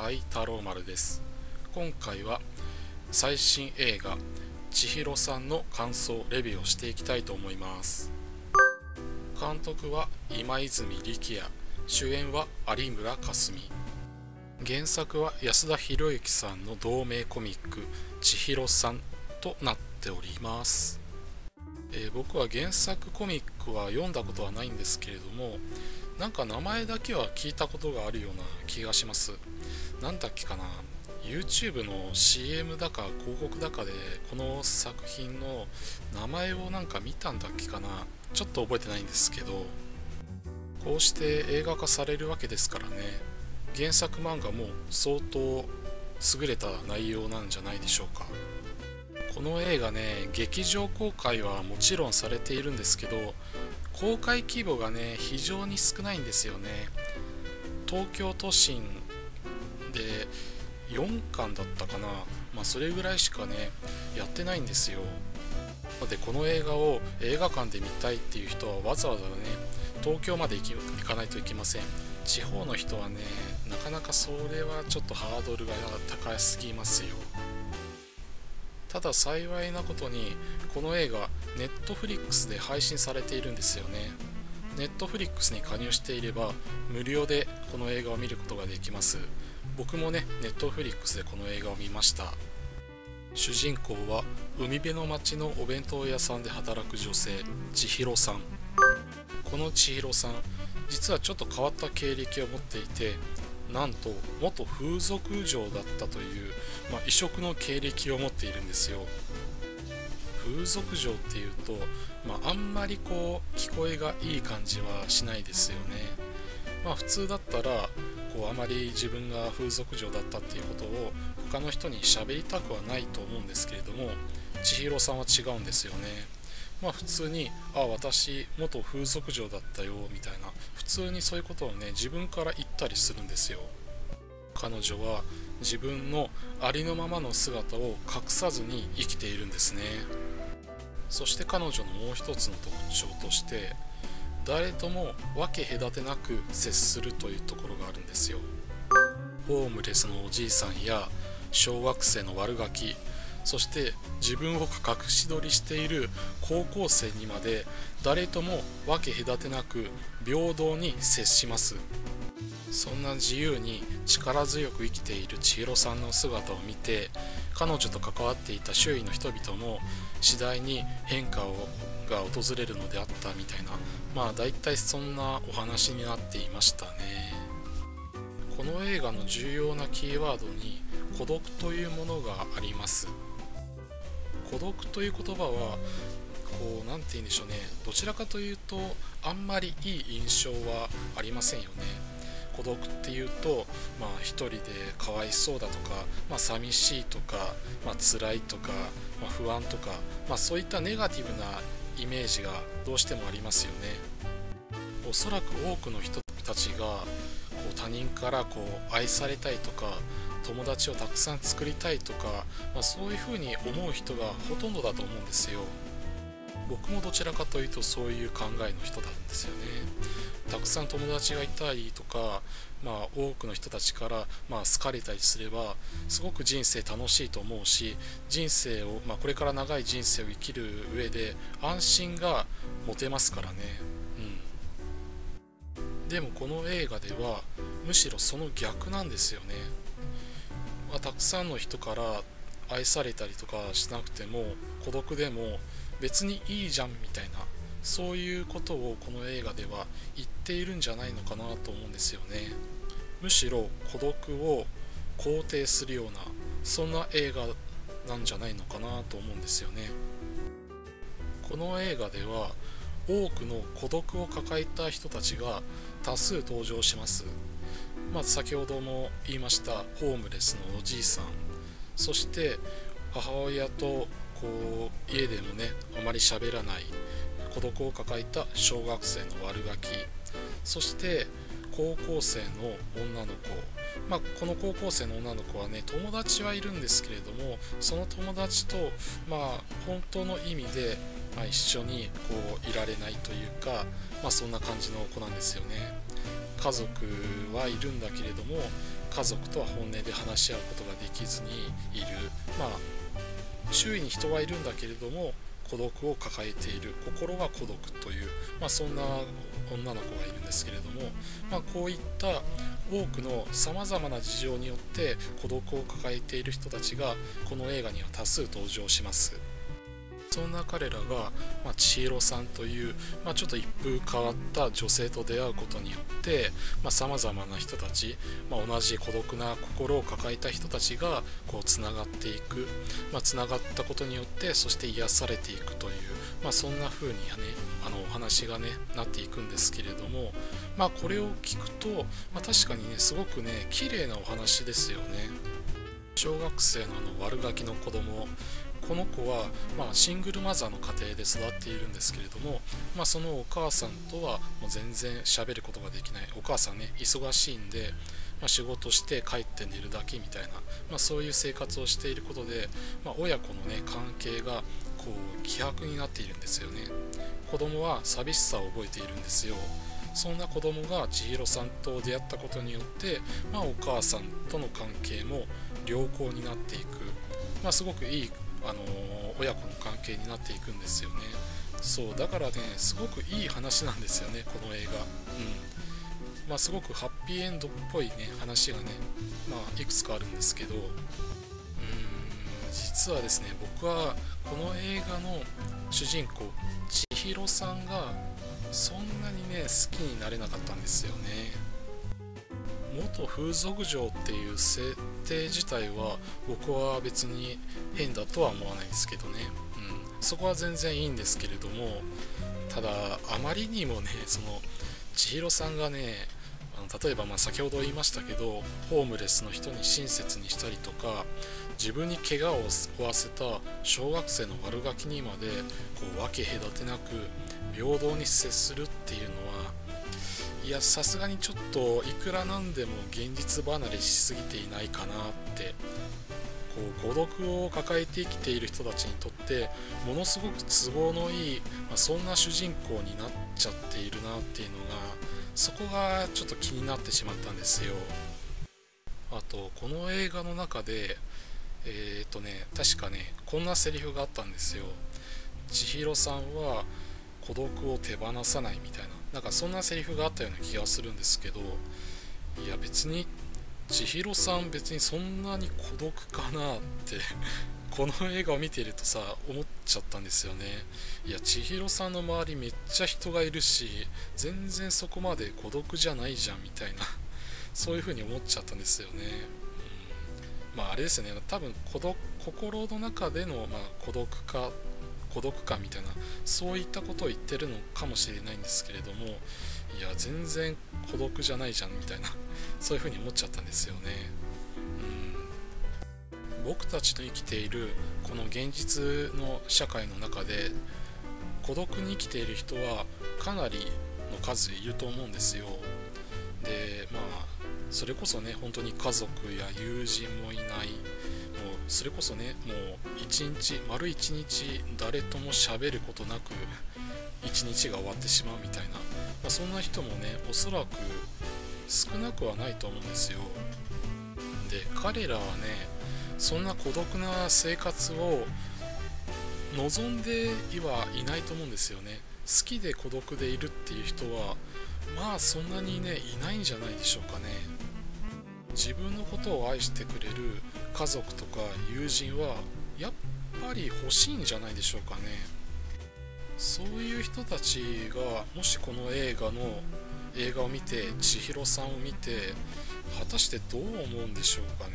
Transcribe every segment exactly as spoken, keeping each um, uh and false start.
はい、太郎丸です。今回は最新映画千尋さんの感想レビューをしていきたいと思います。監督は今泉力也、主演は有村架純、原作は安田博之さんの同名コミック千尋さんとなっております。えー、僕は原作コミックは読んだことはないんですけれども、なんか名前だけは聞いたことがあるような気がします。なんだっけかな、 YouTube の シーエム だか広告だかでこの作品の名前をなんか見たんだっけかな、ちょっと覚えてないんですけど、こうして映画化されるわけですからね、原作漫画も相当優れた内容なんじゃないでしょうか。この映画ね、劇場公開はもちろんされているんですけど、公開規模がね非常に少ないんですよね。東京都心でよんかんだったかな、まあそれぐらいしかねやってないんですよ。でこの映画を映画館で見たいっていう人はわざわざね東京まで行き行かないといけません。地方の人はねなかなかそれはちょっとハードルが高すぎますよ。ただ幸いなことにこの映画ネットフリックスで配信されているんですよね。ネットフリックスに加入していれば無料でこの映画を見ることができます。僕もねネットフリックスでこの映画を見ました。主人公は海辺の町のお弁当屋さんで働く女性千尋さん。この千尋さん、実はちょっと変わった経歴を持っていて、なんと元風俗嬢だったという、まあ、異色の経歴を持っているんですよ。風俗嬢っていうと、まあ、あんまりこう聞こえがいい感じはしないですよね。まあ普通だったらこうあまり自分が風俗嬢だったっていうことを他の人に喋りたくはないと思うんですけれども、千尋さんは違うんですよね。まあ普通に「あ、私元風俗嬢だったよ」みたいな、普通にそういうことをね自分から言ったりするんですよ。彼女は自分のありのままの姿を隠さずに生きているんですね。そして彼女のもう一つの特徴として、誰とも分け隔てなく接するというところがあるんですよ。ホームレスのおじいさんや小学生の悪ガキ、そして自分を隠し撮りしている高校生にまで誰とも分け隔てなく平等に接します。そんな自由に力強く生きている千尋さんの姿を見て、彼女と関わっていた周囲の人々も次第に変化をが訪れるのであったみたいな、まあ大体そんなお話になっていましたね。この映画の重要なキーワードに孤独というものがあります。孤独という言葉はこうなんて言うんでしょうね、どちらかというとあんまりいい印象はありませんよね。孤独っていうと、まあ一人でかわいそうだとか、まあ寂しいとか、まあ辛いとか、まあ、不安とか、まあそういったネガティブなイメージがどうしてもありますよね。おそらく多くの人たちがこう他人からこう愛されたいとか、友達をたくさん作りたいとか、まあ、そういうふうに思う人がほとんどだと思うんですよ。僕もどちらかというとそういう考えの人なんですよね。たくさん友達がいたりとか、まあ、多くの人たちから、まあ、好かれたりすればすごく人生楽しいと思うし、人生を、まあ、これから長い人生を生きる上で安心が持てますからね。うん、でもこの映画ではむしろその逆なんですよね。まあ、たくさんの人から愛されたりとかしなくても孤独でも別にいいじゃんみたいな、そういうことをこの映画では言っているんじゃないのかなと思うんですよね。むしろ孤独を肯定するような、そんな映画なんじゃないのかなと思うんですよね。この映画では多くの孤独を抱えた人たちが多数登場します。まず先ほども言いましたホームレスのおじいさん、そして母親とこう家でもねあまり喋らない孤独を抱えた小学生の悪ガキ、そして高校生の女の子、まあ、この高校生の女の子はね友達はいるんですけれども、その友達とまあ本当の意味で、まあ、一緒にこういられないというか、まあ、そんな感じの子なんですよね。家族はいるんだけれども、 家族とは本音で話し合うことができずにいる、まあ周囲に人はいるんだけれども孤独を抱えている、心は孤独という、まあ、そんな女の子がいるんですけれども、まあ、こういった多くのさまざまな事情によって孤独を抱えている人たちがこの映画には多数登場します。そんな彼らが、まあ、千尋さんという、まあ、ちょっと一風変わった女性と出会うことによってさまざ、まな人たち、まあ、同じ孤独な心を抱えた人たちがこうつながっていく、まあ、つながったことによってそして癒されていくという、まあ、そんな風にはねあのお話がねなっていくんですけれども、まあ、これを聞くと、まあ、確かにねすごくね綺麗なお話ですよね。小学生のあの悪ガキの子供、この子は、まあ、シングルマザーの家庭で育っているんですけれども、まあ、そのお母さんとはもう全然喋ることができない。お母さんね忙しいんで、まあ、仕事して帰って寝るだけみたいな、まあ、そういう生活をしていることで、まあ、親子のね関係がこう希薄になっているんですよね。子供は寂しさを覚えているんですよ。そんな子供が千尋さんと出会ったことによって、まあ、お母さんとの関係も良好になっていく、まあ、すごくいいあのー、親子の関係になっていくんですよね。そうだからねすごくいい話なんですよねこの映画。うんまあ、すごくハッピーエンドっぽいね話がね、まあ、いくつかあるんですけど、うーん実はですね僕はこの映画の主人公千尋さんがそんなにね好きになれなかったんですよね。元風俗嬢っていう設定自体は僕は別に変だとは思わないですけどね、うん、そこは全然いいんですけれども、ただあまりにもねその千尋さんがねあの例えばまあ先ほど言いましたけどホームレスの人に親切にしたりとか自分に怪我を負わせた小学生の悪ガキにまでこう分け隔てなく平等に接するっていうのはいやさすがにちょっといくらなんでも現実離れしすぎていないかなって、こう孤独を抱えて生きている人たちにとってものすごく都合のいい、まあ、そんな主人公になっちゃっているなっていうのがそこがちょっと気になってしまったんですよ。あとこの映画の中でえー、っとね確かねこんなセリフがあったんですよ。千尋さんは孤独を手放さないみたいな、なんかそんなセリフがあったような気がするんですけど、いや別に千尋さん別にそんなに孤独かなってこの映画を見ているとさ思っちゃったんですよね。いや千尋さんの周りめっちゃ人がいるし全然そこまで孤独じゃないじゃんみたいなそういう風に思っちゃったんですよね。うん、まああれですね多分孤独心の中での、まあ、孤独か孤独感みたいなそういったことを言ってるのかもしれないんですけれども、いや全然孤独じゃないじゃんみたいなそういう風に思っちゃったんですよね。うん、僕たちの生きているこの現実の社会の中で孤独に生きている人はかなりの数いると思うんですよ。でまあそれこそね本当に家族や友人もいない、もうそれこそねもう一日丸一日誰とも喋ることなく一日が終わってしまうみたいな、まあ、そんな人もねおそらく少なくはないと思うんですよ。で彼らはねそんな孤独な生活を望んではいないと思うんですよね。好きで孤独でいるっていう人はまあそんなにねいないんじゃないでしょうかね。自分のことを愛してくれる家族とか友人はやっぱり欲しいんじゃないでしょうかね。そういう人たちがもしこの映画の映画を見て千尋さんを見て果たしてどう思うんでしょうかね。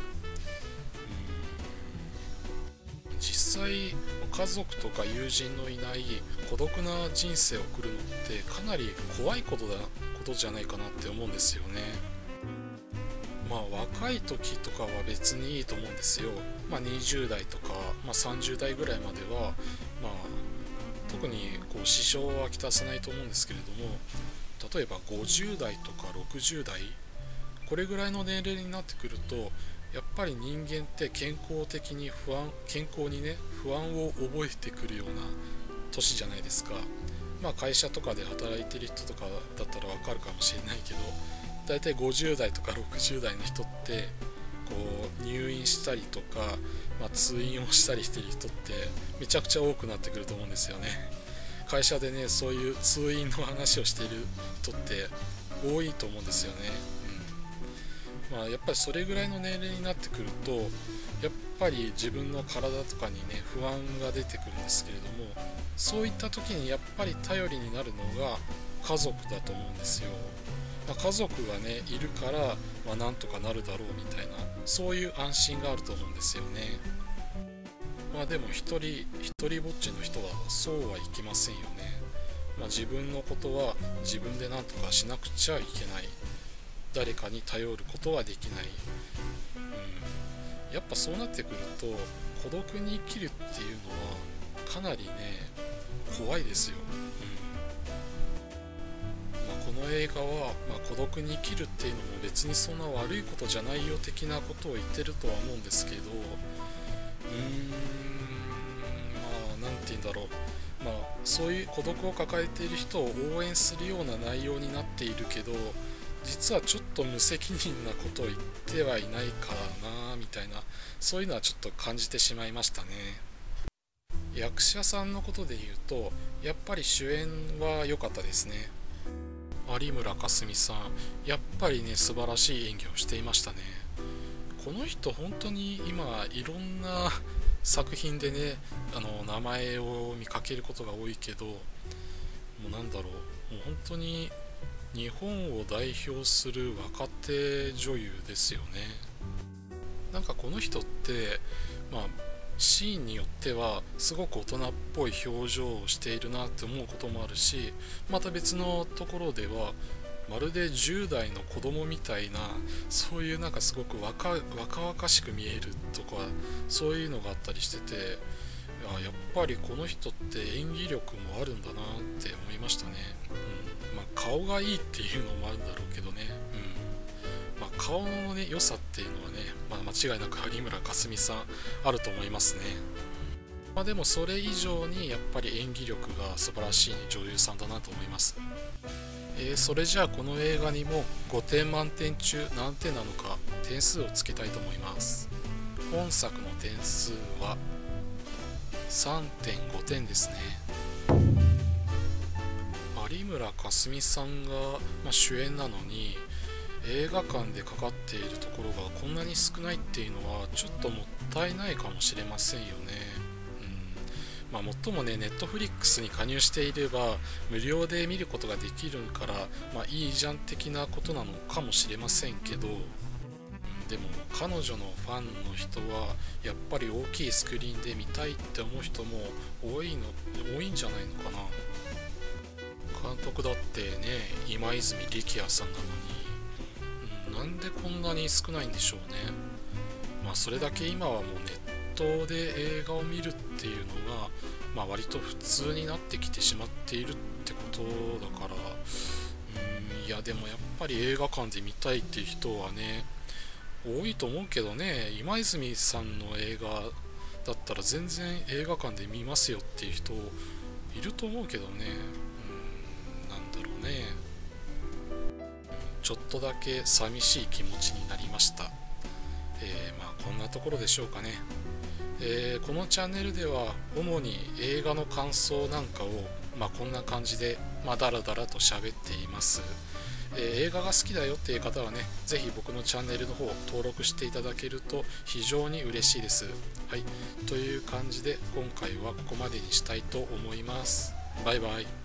うん実際家族とか友人のいない孤独な人生を送るのってかなり怖いことだことじゃないかなって思うんですよね。まあ若い時とかは別にいいと思うんですよ。まあにじゅう代とか、まあ、さんじゅう代ぐらいまではまあ特にこう支障はきたさないと思うんですけれども、例えばごじゅう代とかろくじゅう代これぐらいの年齢になってくるとやっぱり人間って健康的に不安健康にね不安を覚えてくるような年じゃないですか。まあ会社とかで働いてる人とかだったらわかるかもしれないけど、 だいたいごじゅう代とかろくじゅう代の人ってこう入院したりとか、まあ、通院をしたりしてる人ってめちゃくちゃ多くなってくると思うんですよね。会社でねそういう通院の話をしている人って多いと思うんですよね。うんまあ、やっぱりそれぐらいの年齢になってくるとやっぱり自分の体とかにね不安が出てくるんですけれども、そういった時にやっぱり頼りになるのが家族だと思うんですよ。まあ、家族がねいるから、まあ、なんとかなるだろうみたいな、そういう安心があると思うんですよね。まあでも一人一人ぼっちの人はそうはいきませんよね。まあ、自分のことは自分で何とかしなくちゃいけない、誰かに頼ることはできない、うん、やっぱそうなってくると孤独に生きるっていうのはかなりね怖いですよ。この映画は、まあ、孤独に生きるっていうのも別にそんな悪いことじゃないよ的なことを言ってるとは思うんですけど、うーんまあ何て言うんだろう、まあそういう孤独を抱えている人を応援するような内容になっているけど、実はちょっと無責任なことを言ってはいないからなみたいな、そういうのはちょっと感じてしまいましたね。役者さんのことで言うとやっぱり主演は良かったですね。有村架純さん、やっぱりね素晴らしい演技をしていましたね。この人本当に今いろんな作品でねあの名前を見かけることが多いけど、もうなんだろう、もう本当に日本を代表する若手女優ですよね。なんかこの人ってまあシーンによってはすごく大人っぽい表情をしているなって思うこともあるし、また別のところではまるでじゅう代の子供みたいな、そういうなんかすごく若若々しく見えるとか、そういうのがあったりしてて、やっぱりこの人って演技力もあるんだなって思いましたね。うんまあ、顔がいいっていうのもあるんだろうけどね、うんまあ、顔の、ね、良さっていうのはね、まあ、間違いなく有村架純さんあると思いますね。まあ、でもそれ以上にやっぱり演技力が素晴らしい女優さんだなと思います。えー、それじゃあこの映画にもごてん満点中何点なのか点数をつけたいと思います。本作の点数は さんてんご 点ですね。有村架純さんが、まあ、主演なのに映画館でかかっているところがこんなに少ないっていうのはちょっともったいないかもしれませんよね。まあ、もっともね、ネットフリックスに加入していれば無料で見ることができるから、まあ、いいじゃん的なことなのかもしれませんけど、うん、でも彼女のファンの人はやっぱり大きいスクリーンで見たいって思う人も多いの多いんじゃないのかな。監督だってね今泉力也さんなのに、うん、なんでこんなに少ないんでしょうね。まあそれだけ今はもうネットで映画を見るっていうのが、まあ、割と普通になってきてしまっているってことだから、うんいやでもやっぱり映画館で見たいっていう人はね多いと思うけどね。今泉さんの映画だったら全然映画館で見ますよっていう人いると思うけどね。うんなんだろうね、ちょっとだけ寂しい気持ちになりました。えー、まあこんなところでしょうかね。えー、このチャンネルでは主に映画の感想なんかを、まあ、こんな感じで、まあ、だらだらと喋っています。えー、映画が好きだよっていう方はねぜひ僕のチャンネルの方登録していただけると非常に嬉しいです。はい、という感じで今回はここまでにしたいと思います。バイバイ。